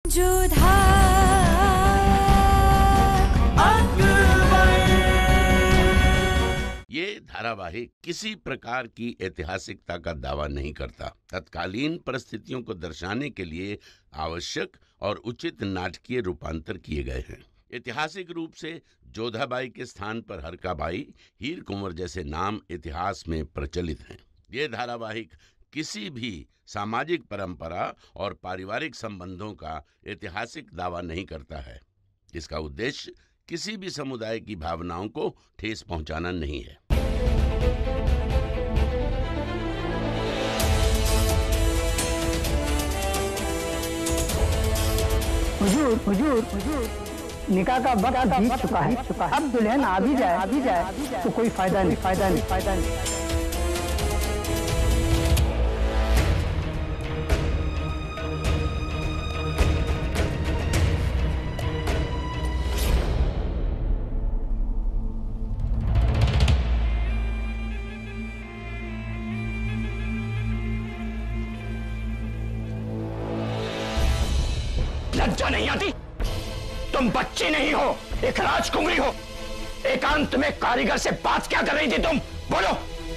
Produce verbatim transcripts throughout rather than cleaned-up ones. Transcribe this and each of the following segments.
जोधा ये धारावाहिक किसी प्रकार की ऐतिहासिकता का दावा नहीं करता। तत्कालीन परिस्थितियों को दर्शाने के लिए आवश्यक और उचित नाटकीय रूपांतर किए गए हैं। ऐतिहासिक रूप से जोधाबाई के स्थान पर हरकाबाई, हीर कुंवर जैसे नाम इतिहास में प्रचलित हैं। ये धारावाहिक किसी भी सामाजिक परंपरा और पारिवारिक संबंधों का ऐतिहासिक दावा नहीं करता है। इसका उद्देश्य किसी भी समुदाय की भावनाओं को ठेस पहुंचाना नहीं है। हुजूर, हुजूर, हुजूर, निकाह का वक्त बीत चुका है, चुका है। अब दुल्हन आ भी जाए, आ भी जाए तो कोई फायदा नहीं, फायदा नहीं, फायदा नहीं। लज्जा नहीं आती? तुम बच्ची नहीं हो, एक राजकुमारी हो। एकांत में कारीगर से बात क्या कर रही थी तुम? बोलो।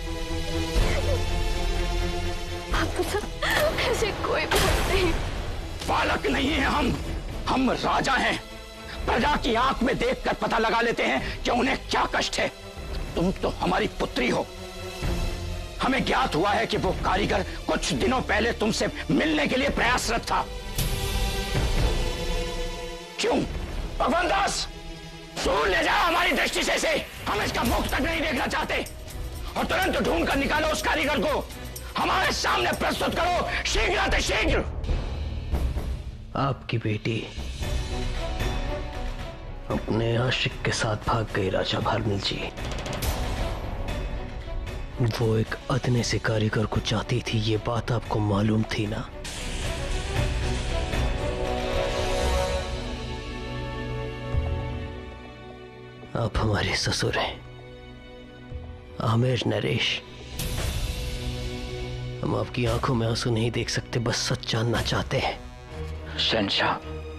ऐसे कोई बात नहीं। बालक नहीं है हम, हम राजा हैं। प्रजा की आंख में देखकर पता लगा लेते हैं कि उन्हें क्या कष्ट है। तुम तो हमारी पुत्री हो। हमें ज्ञात हुआ है कि वो कारीगर कुछ दिनों पहले तुमसे मिलने के लिए प्रयासरत था। क्यों? भगवान दास, दूर ले जाओ हमारी दृष्टि से, से हम इसका मुख तक नहीं देखना चाहते। और तुरंत ढूंढ कर निकालो उस कारीगर को, हमारे सामने प्रस्तुत करो, शीघ्र शीघ्र। आपकी बेटी अपने आशिक के साथ भाग गई राजा भारमिल जी। वो एक अदने से कारीगर को चाहती थी, ये बात आपको मालूम थी ना? आप हमारे ससुर हैं, आमिर नरेश। हम आपकी आंखों में आंसू नहीं देख सकते, बस सच जानना चाहते हैं। शहंशाह,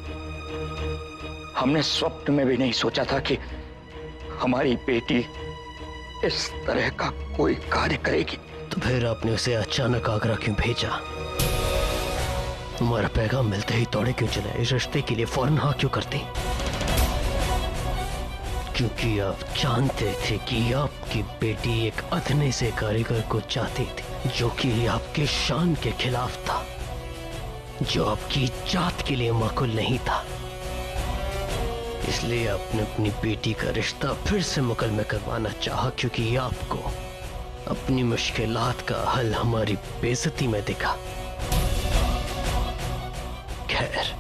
हमने स्वप्न में भी नहीं सोचा था कि हमारी बेटी इस तरह का कोई कार्य करेगी। तो फिर आपने उसे अचानक आगरा क्यों भेजा? हमारा पैगाम मिलते ही दौड़े क्यों चले? इस रिश्ते के लिए फौरन हाँ क्यों करती? क्योंकि आप जानते थे कि आपकी बेटी एक अधने से कारीगर को चाहती थी, जो कि आपके शान के खिलाफ था, जो आपकी जात के लिए माकूल नहीं था। इसलिए आपने अपनी बेटी का रिश्ता फिर से मुकम्मल करवाना चाहा, क्योंकि आपको अपनी मुश्किलात का हल हमारी बेइज्जती में दिखा। खैर,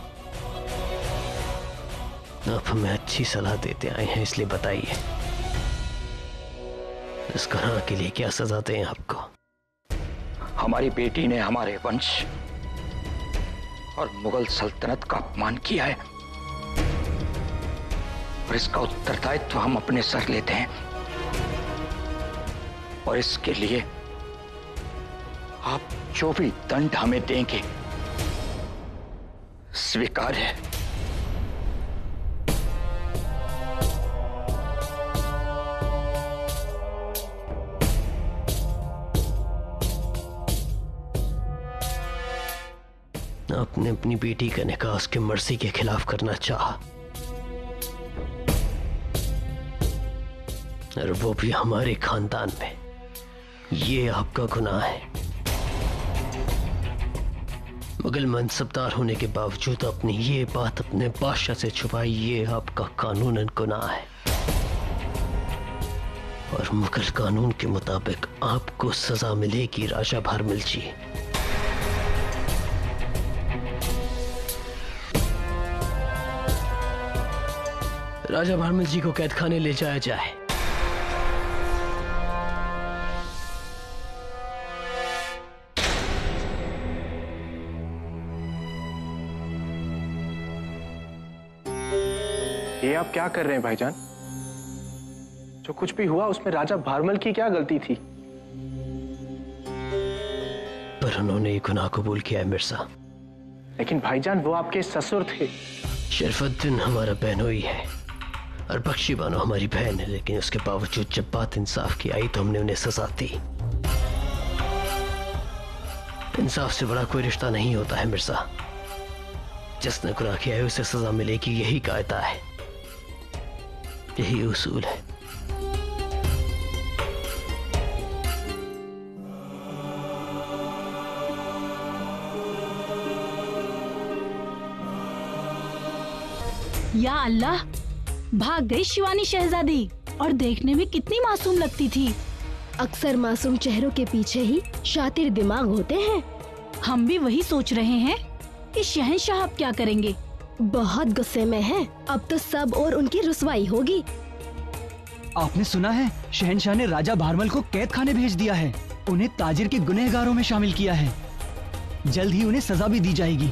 आप हमें अच्छी सलाह देते आए हैं, इसलिए बताइए इस गुनाह के लिए क्या सजा दें आपको? हमारी बेटी ने हमारे वंश और मुगल सल्तनत का अपमान किया है, और इसका उत्तरदायित्व हम अपने सर लेते हैं। और इसके लिए आप जो भी दंड हमें देंगे स्वीकार है। आपने अपनी बेटी का निकाह उसकी मर्जी के खिलाफ करना चाहा, और वो भी हमारे खानदान में। ये आपका गुनाह है। मुगल मनसबदार होने के बावजूद अपनी ये बात अपने बादशाह से छुपाई, ये आपका कानूनन गुनाह है। और मुगल कानून के मुताबिक आपको सजा मिलेगी राजा भारमिल जी। राजा भारमिल जी को कैद खाने ले जाया जाए। ये आप क्या कर रहे हैं भाईजान? जो कुछ भी हुआ उसमें राजा भारमल की क्या गलती थी? पर उन्होंने ये गुनाह कबूल किया है मिर्जा। लेकिन भाईजान वो आपके ससुर थे। शरफुद्दीन हमारा बहनोई है और बख्शी बानो हमारी बहन है, लेकिन उसके बावजूद जब बात इंसाफ की आई तो हमने उन्हें सजा दी। इंसाफ से बड़ा कोई रिश्ता नहीं होता है मिर्जा। जिसने गुनाह किया है उसे सजा मिलेगी, यही कायदा है, यही उसूल है। या अल्लाह, भाग गई शिवानी शहजादी, और देखने में कितनी मासूम लगती थी। अक्सर मासूम चेहरों के पीछे ही शातिर दिमाग होते हैं। हम भी वही सोच रहे हैं कि शहंशाह अब क्या करेंगे। बहुत गुस्से में हैं। अब तो सब और उनकी रुसवाई होगी। आपने सुना है शहंशाह ने राजा भारमल को कैद खाने भेज दिया है। उन्हें ताजिर के गुनहगारों में शामिल किया है। जल्द ही उन्हें सजा भी दी जाएगी।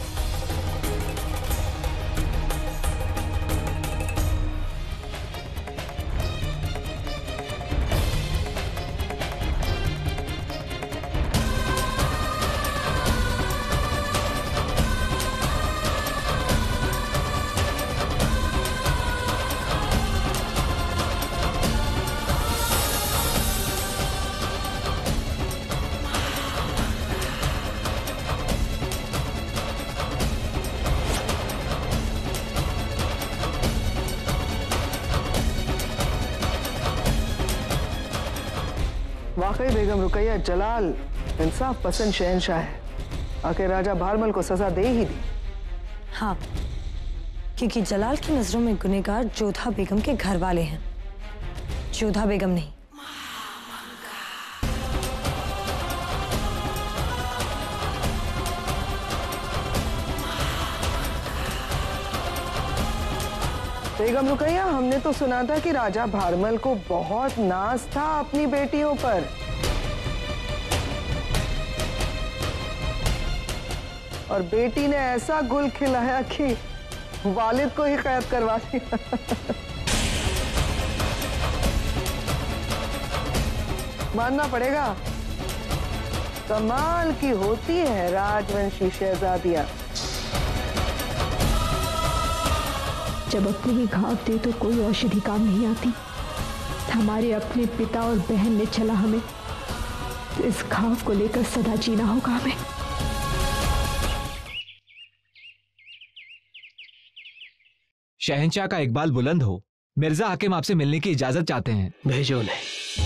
वाकई बेगम रुकैया जलाल इंसाफ पसंद शहंशाह है। आखिर राजा भारमल को सजा दे ही दी। हाँ, क्योंकि जलाल की नजरों में गुनहगार जोधा बेगम के घर वाले हैं, जोधा बेगम नहीं। बेगम रुकैया, हमने तो सुना था कि राजा भारमल को बहुत नाज था अपनी बेटियों पर। और बेटी ने ऐसा गुल खिलाया कि वालिद को ही कैद करवा दिया। मानना पड़ेगा, कमाल की होती है राजवंशी शहजादियां। जब अपने ही घाव दे तो कोई औषधि काम नहीं आती। हमारे अपने पिता और बहन ने चला हमें, तो इस घाव को लेकर सदा जीना होगा हमें। शहंशाह का इकबाल बुलंद हो। मिर्जा हाकिम आपसे मिलने की इजाजत चाहते हैं। भेजो उन्हें।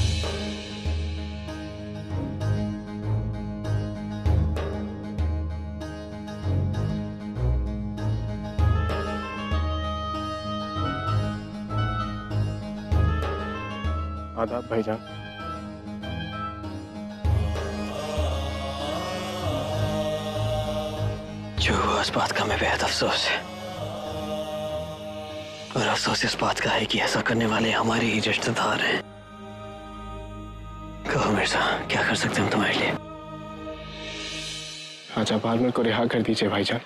आदाब भाईजान। जो हुआ इस बात का मैं बेहद अफसोस है, और अफसोस इस बात का है कि ऐसा करने वाले हमारे ही रिश्तेदार हैं। कहो मिर्जा, क्या कर सकते हम तुम्हारे लिए? राजा भारमल को रिहा कर दीजिए भाईजान।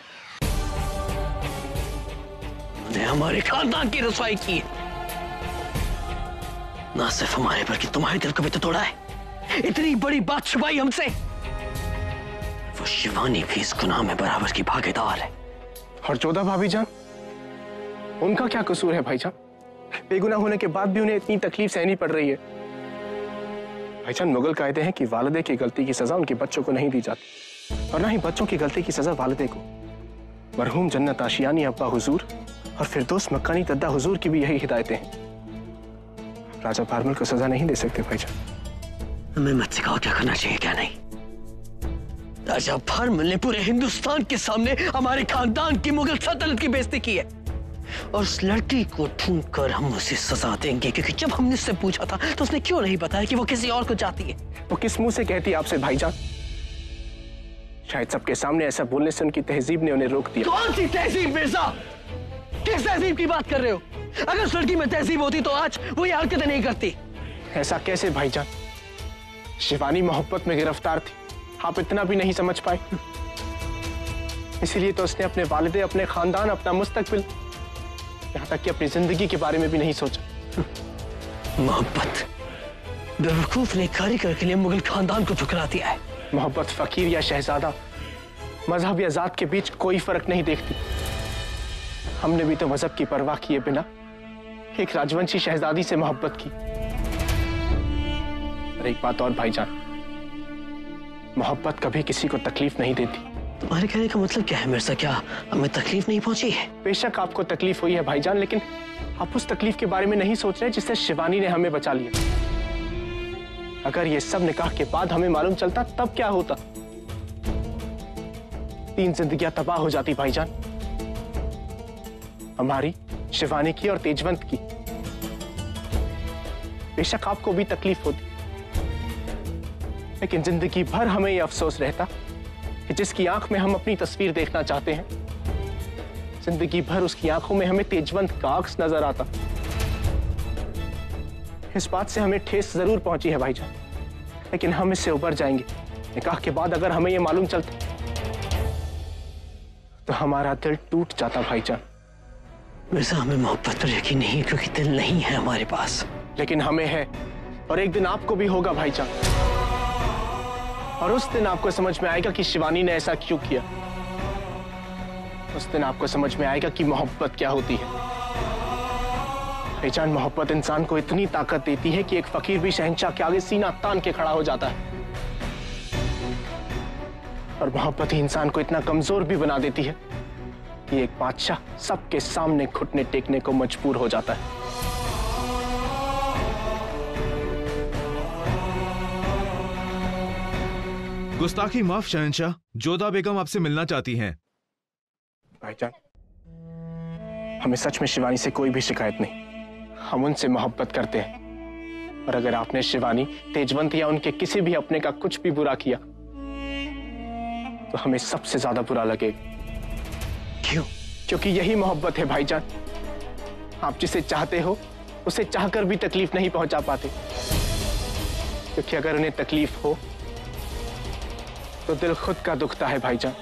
उन्हें हमारे खानदान की रसवाई की है, ना सिर्फ हमारे बल्कि तुम्हारे दिल को भी तो तोड़ा है। इतनी बड़ी बात छुपाई हमसे। वो शिवानी भी इस गुनाह में बराबर की भागीदार है। और जोधा भाभी जान, उनका क्या कसूर है भाईजान? बेगुनाह होने के बाद भी उन्हें इतनी तकलीफ सहनी पड़ रही है। भाईजान, मुगल कायदे हैं कि वालिदे की गलती की सजा उनके बच्चों को नहीं दी जाती, और ना ही बच्चों की गलती की सजा वालिदे को। मरहूम जन्नत आशियानी अब्बा हुजूर और फिरदौस मक्कानी दद्दा हुजूर की भी यही हिदायतें हैं। राजा भारमल को सजा नहीं दे सकते भाईजान। हमें मत सिखाओ क्या करना चाहिए क्या नहीं। राजा भारमल ने पूरे हिंदुस्तान के सामने हमारे खानदान की मुगल सल्तनत की बेइज्जती की है, और उस लड़की को ढूंढकर हम उसे सजा देंगे। क्योंकि जब हमने उससे पूछा था तो उसने क्यों नहीं बताया कि वो किसी और को चाहती है। वो किस मुंह से कहती आपसे भाईजान? शायद सबके सामने ऐसा बोलने से उनकी तहजीब ने उन्हें रोक दिया। कौन सी तहजीब मिर्जा? किस तहजीब की बात कर रहे हो? अगर उस लड़की में तहजीब होती तो आज वो ये हरकतें नहीं करती। ऐसा कैसे भाईजान? शिवानी मोहब्बत में गिरफ्तार थी, आप इतना भी नहीं समझ पाए। इसीलिए तो उसने अपने वालिदे, अपने खानदान, अपना मुस्तकबिल, यहाँ तक कि अपनी जिंदगी के बारे में भी नहीं सोचा। मोहब्बत बेवकूफ ने कारीगर के लिए मुगल खानदान को ठुकरा दिया है। मोहब्बत फकीर या शहजादा मजहब या जात के बीच कोई फर्क नहीं देखती। हमने भी तो मजहब की परवाह किए बिना एक राजवंशी शहजादी से मोहब्बत की। और एक बात और भाईजान, मोहब्बत कभी किसी को तकलीफ नहीं देती। तुम्हारे कहने का मतलब क्या है मिर्जा? क्या हमें तकलीफ नहीं पहुंची है? बेशक आपको तकलीफ हुई है भाईजान, लेकिन आप उस तकलीफ के बारे में नहीं सोच रहे जिससे शिवानी ने हमें बचा लिया। अगर ये सब निकाह के बाद हमें मालूम चलता तब क्या होता? तीन जिंदगियां तबाह हो जाती भाईजान, हमारी, शिवानी की और तेजवंत की। बेशक आपको भी तकलीफ होती, लेकिन जिंदगी भर हमें यह अफसोस रहता कि जिसकी आंख में हम अपनी तस्वीर देखना चाहते हैं, जिंदगी भर उसकी आंखों में हमें तेजवंत का अक्स नजर आता। इस बात से हमें ठेस जरूर पहुंची है भाईजान, लेकिन हम इससे उबर जाएंगे। निकाह के बाद अगर हमें यह मालूम चलता तो हमारा दिल टूट जाता भाईजान। मिर्जा, हमें मोहब्बत पर यकीन नहीं है क्योंकि दिल नहीं है हमारे पास। लेकिन हमें है, और एक दिन आपको भी होगा भाईजान। और उस दिन आपको समझ में आएगा कि शिवानी ने ऐसा क्यों किया। उस दिन आपको समझ में आएगा कि मोहब्बत क्या होती है। भाईजान, मोहब्बत इंसान को इतनी ताकत देती है कि एक फकीर भी शहंशाह के आगे सीना तान के खड़ा हो जाता है। और मोहब्बत ही इंसान को इतना कमजोर भी बना देती है कि एक बादशाह सबके सामने घुटने टेकने को मजबूर हो जाता है। गुस्ताखी माफ शहंशाह, जोधा बेगम आपसे मिलना चाहती हैं। भाईजान, हमें सच में शिवानी से कोई भी शिकायत नहीं। हम उनसे मोहब्बत करते हैं, और अगर आपने शिवानी, तेजवंत या उनके किसी भी अपने का कुछ भी बुरा किया तो हमें सबसे ज्यादा बुरा लगेगा। क्यों? क्योंकि यही मोहब्बत है भाईजान। आप जिसे चाहते हो उसे चाहकर भी तकलीफ नहीं पहुंचा पाते, क्योंकि अगर उन्हें तकलीफ हो तो दिल खुद का दुखता है भाईजान।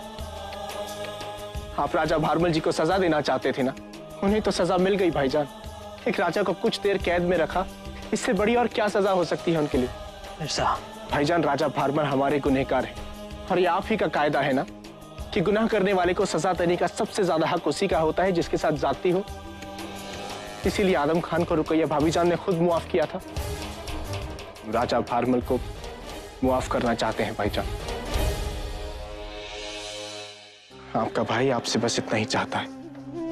आप राजा भारमल जी को सजा देना चाहते थे ना, उन्हें तो सजा मिल गई भाईजान। एक राजा को कुछ देर कैद में रखा, इससे बड़ी और क्या सजा हो सकती है उनके लिए? ऐसा भाईजान, राजा भारमल हमारे गुनहगार हैं, और ये आप ही का कायदा है ना कि गुनाह करने वाले को सजा देने का सबसे ज्यादा हक उसी का होता है जिसके साथ जाती हो। इसीलिए आदम खान को रुकैया भाभीजान ने खुद मुआफ किया था। राजा भारमल को मुआफ करना चाहते हैं भाईजान। आपका भाई आपसे बस इतना ही चाहता है।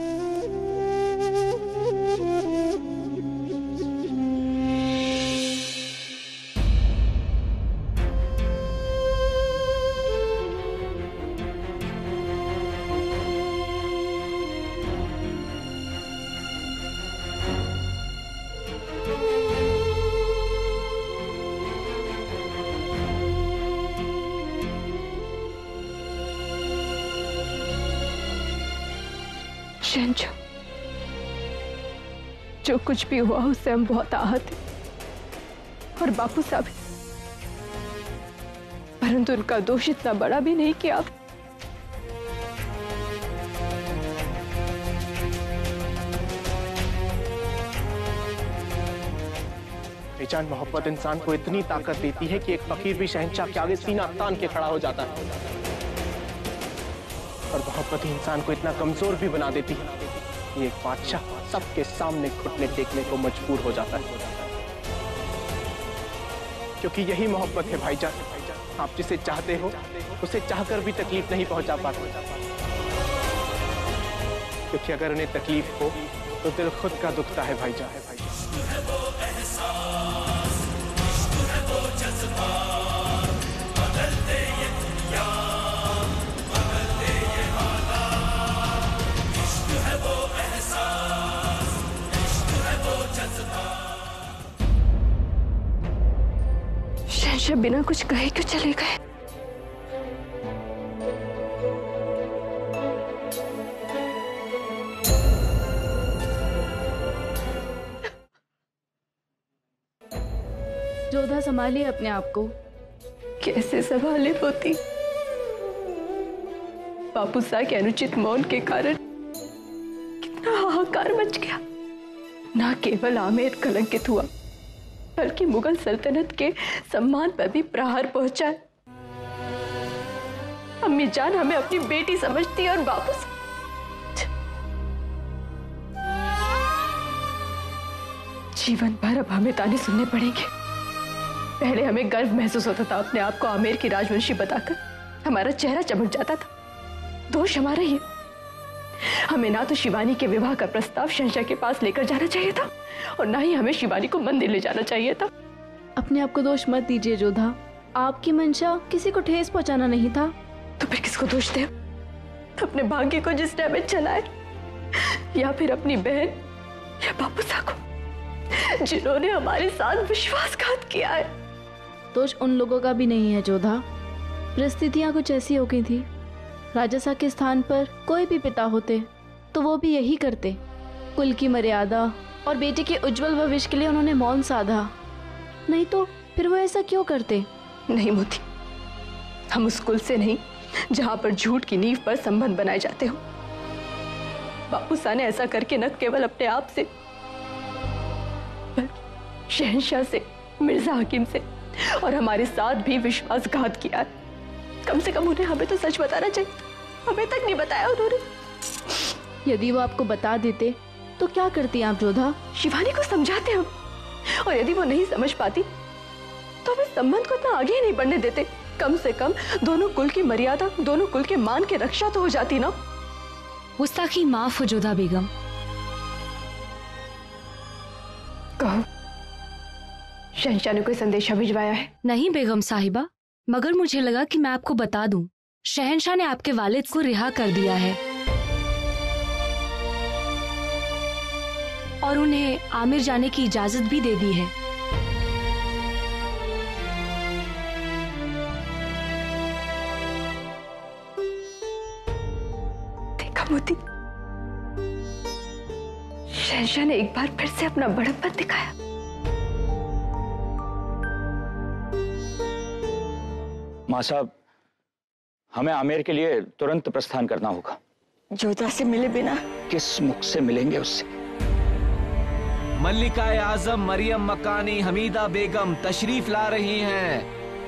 शहंशाह, जो कुछ भी हुआ उससे हम बहुत आहत हैं, और बापू साहब, परंतु उनका दोष इतना बड़ा भी नहीं कि आप बेजान मोहब्बत इंसान को इतनी ताकत देती है कि एक फकीर भी शहंशाह के आगे सीना तान के खड़ा हो जाता है, और मोहब्बत ही इंसान को इतना कमजोर भी बना देती है कि एक बादशाह सबके सामने घुटने टेकने को मजबूर हो जाता है। क्योंकि यही मोहब्बत है भाईजान। आप जिसे चाहते हो उसे चाहकर भी तकलीफ नहीं पहुंचा पाते, क्योंकि अगर उन्हें तकलीफ हो तो दिल खुद का दुखता है भाईजान। है भाईजान शहंशाह बिना कुछ कहे क्यों चले गए? जोधा संभालिए अपने आप को। कैसे संभाले होती? बापू साहब के अनुचित मौन के कारण कितना हाहाकार मच गया। ना केवल आमेर कलंकित हुआ, बल्कि मुगल सल्तनत के सम्मान पर भी प्रहार पहुंचा। अम्मी जान हमें अपनी बेटी समझती है और बापू जीवन भर अब हमें ताने सुनने पड़ेंगे। पहले हमें गर्व महसूस होता था अपने आप को आमेर की राजवंशी बताकर, हमारा चेहरा चमक जाता था। दोष हमारा ही। हमें ना तो शिवानी के विवाह का प्रस्ताव शहंशाह के पास लेकर जाना चाहिए था और ना ही हमें शिवानी को मंदिर ले जाना चाहिए था। अपने आप को दोष मत दीजिए जोधा, आपकी मंशा किसी को ठेस पहुंचाना नहीं था। तो फिर किसको दोष दे? अपने भाग्य को जिसने हमें चलाए, या फिर अपनी बहन या बापूसा को जिन्होंने हमारे साथ विश्वासघात किया है। दोष उन लोगों का भी नहीं है जोधा, परिस्थितियां कुछ ऐसी हो गई थी। राजसा के स्थान पर कोई भी पिता होते तो वो भी यही करते। कुल की मर्यादा और बेटे के उज्जवल भविष्य के लिए उन्होंने मौन साधा, नहीं तो फिर वो ऐसा क्यों करते? नहीं मोती, हम उस कुल से नहीं जहां पर झूठ की नींव पर संबंध बनाए जाते हो। बापूसा ने ऐसा करके न केवल अपने आप से, शहंशाह से, मिर्जा हकीम से और हमारे साथ भी विश्वासघात किया है। कम से कम उन्हें हमें तो सच बताना चाहिए, हमें तक नहीं बताया उन्होंने। यदि वो आपको बता देते तो क्या करती आप जोधा? शिवानी को समझाते हम, और यदि वो नहीं समझ पाती तो हम इस संबंध को तो आगे ही नहीं बढ़ने देते। कम से कम दोनों कुल की मर्यादा, दोनों कुल के मान की रक्षा तो हो जाती ना। गुस्ताखी माफ हो जोधा बेगम। कहो, शहंशाह ने कोई संदेशा भिजवाया है? नहीं बेगम साहिबा, मगर मुझे लगा कि मैं आपको बता दूं, शहंशाह ने आपके वालिद को रिहा कर दिया है और उन्हें आमिर जाने की इजाजत भी दे दी है। देखा मोती, शहंशाह ने एक बार फिर से अपना बड़प्पन दिखाया। माँ साहब, हमें आमेर के लिए तुरंत प्रस्थान करना होगा। जोधा से मिले बिना? किस मुख से मिलेंगे उससे? मल्लिकाए आजम मरियम मकानी हमीदा बेगम तशरीफ ला रही हैं।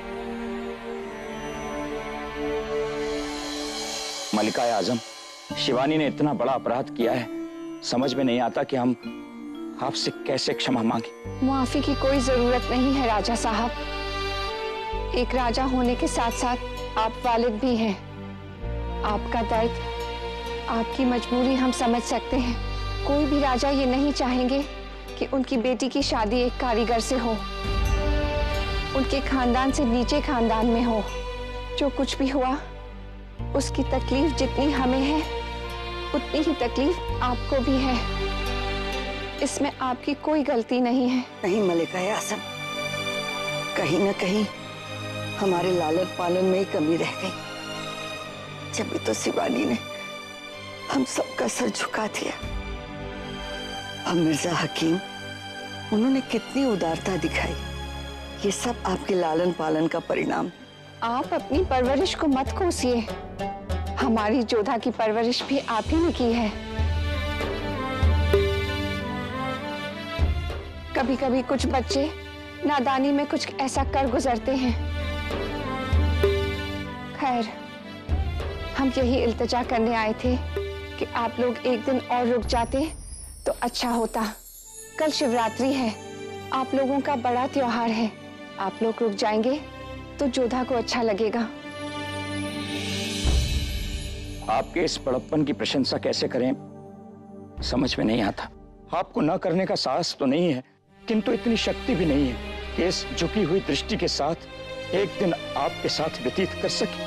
मल्लिकाए आजम, शिवानी ने इतना बड़ा अपराध किया है, समझ में नहीं आता कि हम आपसे कैसे क्षमा मांगे। मुआफी की कोई जरूरत नहीं है राजा साहब। एक राजा होने के साथ साथ आप वालिद भी हैं। आपका दर्द, आपकी मजबूरी हम समझ सकते हैं। कोई भी राजा ये नहीं चाहेंगे कि उनकी बेटी की शादी एक कारीगर से हो, उनके खानदान से नीचे खानदान में हो। जो कुछ भी हुआ, उसकी तकलीफ जितनी हमें है उतनी ही तकलीफ आपको भी है। इसमें आपकी कोई गलती नहीं है। नहीं मलिका आजम, कहीं ना कहीं हमारे लालन पालन में ही कमी रह गई। जब भी तो शिवानी ने हम सबका सर झुका दिया। अब मिर्जा हकीम, उन्होंने कितनी उदारता दिखाई। ये सब आपके लालन पालन का परिणाम। आप अपनी परवरिश को मत कोसिए। हमारी जोधा की परवरिश भी आप ही ने की है। कभी कभी कुछ बच्चे नादानी में कुछ ऐसा कर गुजरते हैं। खैर, हम यही इल्तिजा करने आए थे कि आप लोग एक दिन और रुक जाते तो अच्छा होता। कल शिवरात्रि है, आप लोगों का बड़ा त्योहार है। आप लोग रुक जाएंगे तो जोधा को अच्छा लगेगा। आपके इस बड़प्पन की प्रशंसा कैसे करें समझ में नहीं आता। आपको न करने का साहस तो नहीं है, किंतु इतनी शक्ति भी नहीं है कि इस झुकी हुई दृष्टि के साथ एक दिन आपके साथ व्यतीत कर सके।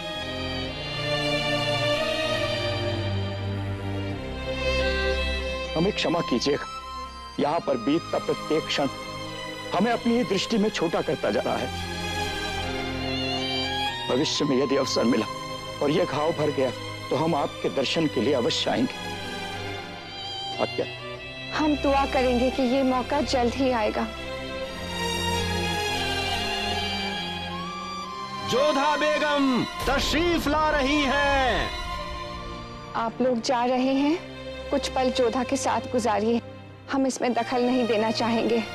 हमें क्षमा कीजिएगा, यहाँ पर बीतता प्रत्येक क्षण हमें अपनी ही दृष्टि में छोटा करता जा रहा है। भविष्य में यदि अवसर मिला और यह घाव भर गया तो हम आपके दर्शन के लिए अवश्य आएंगे। आज्ञा। हम दुआ करेंगे कि ये मौका जल्द ही आएगा। जोधा बेगम तशरीफ ला रही हैं। आप लोग जा रहे हैं, कुछ पल जोधा के साथ गुजारिए। हम इसमें दखल नहीं देना चाहेंगे।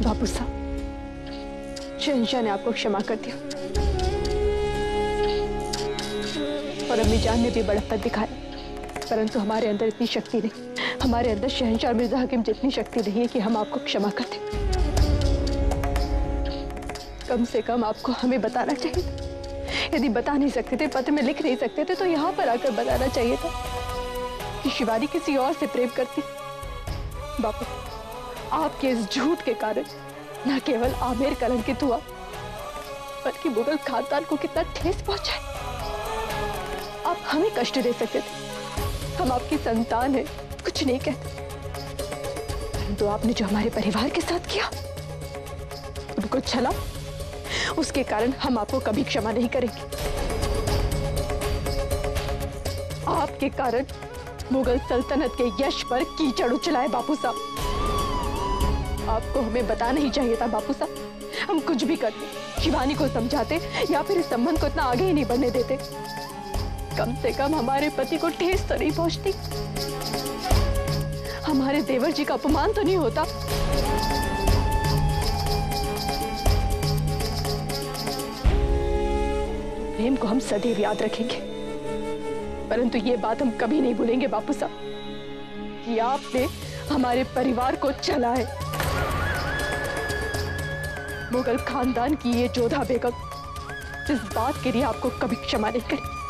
बापू साहब, शहंशाह ने आपको क्षमा कर दिया और अम्मी जान ने भी बड़प्पन दिखाया, परंतु हमारे अंदर इतनी शक्ति नहीं, हमारे अंदर शहंशाह और मिर्जा हकीम जितनी शक्ति नहीं है कि हम आपको क्षमा कर दें। कम से कम आपको हमें बताना चाहिए था। यदि बता नहीं सकते थे, पत्र में लिख नहीं सकते थे, तो यहाँ पर आकर बताना चाहिए था कि शिवानी किसी और से प्रेम करती। बापू, आपके इस झूठ के कारण न केवल आमेर कलंकित हुआ, बल्कि मुगल खानदान को कितना ठेस पहुंचा है। आप हमें कष्ट दे सकते थे, हम आपकी संतान हैं, कुछ नहीं कहते, परंतु आपने जो हमारे परिवार के साथ किया, उनको छला, उसके कारण हम आपको कभी क्षमा नहीं करेंगे। आपके कारण मुगल सल्तनत के यश पर कीचड़ उछला है बापू साहब। आपको हमें बताना ही चाहिए था बापू साहब। हम कुछ भी करते, शिवानी को समझाते या फिर इस संबंध को इतना आगे ही नहीं बढ़ने देते, कम से कम हमारे पति को ठेस तो नहीं पहुंचती, हमारे देवर जी का अपमान तो नहीं होता। प्रेम को हम सदैव याद रखेंगे, परंतु ये बात हम कभी नहीं भूलेंगे बापू साहब कि आपने हमारे परिवार को चला है। मुगल खानदान की ये जोधा बेगम इस बात के लिए आपको कभी क्षमा नहीं करी।